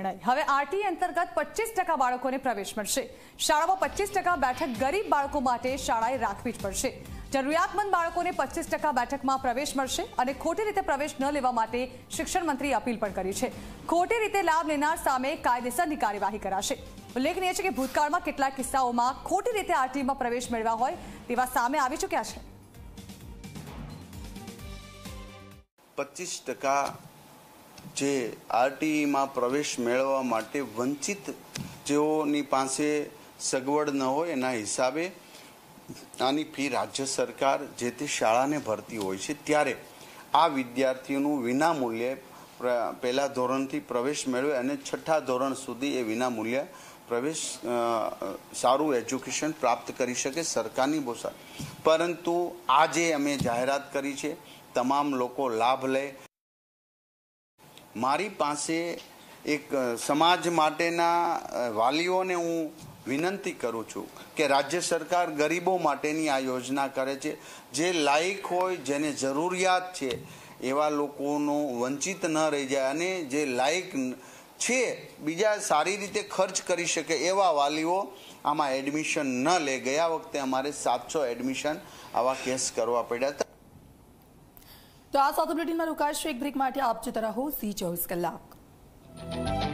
નિર્ણય। હવે આરટી અંતર્ગત 25% બાળકોને પ્રવેશ મળશે। શાળામાં 25% બેઠક ગરીબ બાળકો માટે શાળાએ રાખવી જ પડશે। જરૂરિયાતમંદ બાળકોને 25% બેઠકમાં પ્રવેશ મળશે અને ખોટી રીતે પ્રવેશ ન લેવા માટે શિક્ષણ મંત્રીએ અપીલ પણ કરી છે। ખોટી રીતે લાભ લેનાર સામે કાયદેસરની કાર્યવાહી કરાશે। ઉલ્લેખનીય છે કે ભૂતકાળમાં કેટલાક કિસ્સાઓમાં ખોટી રીતે આરટીમાં પ્રવેશ મેળવ્યા હોય તેવા સામે આવી ચૂક્યા છે। 25% જે આરટીમાં પ્રવેશ મેળવવા માટે વંચિત જેઓની પાસે સગવડ ન હોય એના હિસાબે આની ફી રાજ્ય સરકાર જે તે શાળાને ભરતી હોય છે। ત્યારે આ વિદ્યાર્થીઓનું વિનામૂલ્યે પહેલા ધોરણથી પ્રવેશ મેળવે અને છઠ્ઠા ધોરણ સુધી એ વિનામૂલ્ય પ્રવેશ સારું એજ્યુકેશન પ્રાપ્ત કરી શકે સરકારની બોસા। પરંતુ આજે અમે જાહેરાત કરી છે તમામ લોકો લાભ લે। મારી પાસે એક સમાજ માટેના વાલીઓને હું વિનંતી કરું છું કે રાજ્ય સરકાર ગરીબો માટેની આ યોજના કરે છે। જે લાયક હોય જેને જરૂરિયાત છે એવા લોકોનો વંચિત ન રહી જાય અને જે લાયક છે બીજા સારી રીતે ખર્ચ કરી શકે એવા વાલીઓ આમાં એડમિશન ન લે। ગયા વખતે અમારે 700 એડમિશન આવા કેસ કરવા પડ્યા હતા। તો આ સાથે બુલેટિનમાં રોકાશું એક બ્રેક માટે। આપ જોતા રહો Zee 24 કલાક।